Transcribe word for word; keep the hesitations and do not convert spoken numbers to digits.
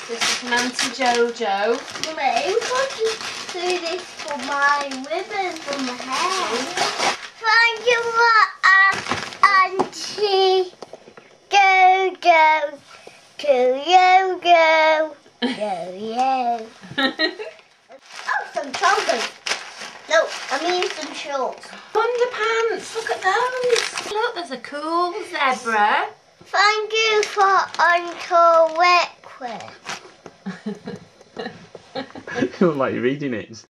This is Nancy Jojo. Mummy, who's going to do this for my ribbon from my hair? Thank you for Auntie Jojo. To you, go. Go, you. Oh, some trousers. No, I mean some shorts. Underpants, look at those. Look, there's a cool zebra. Thank you for Uncle Wickwick. You look like you're reading it.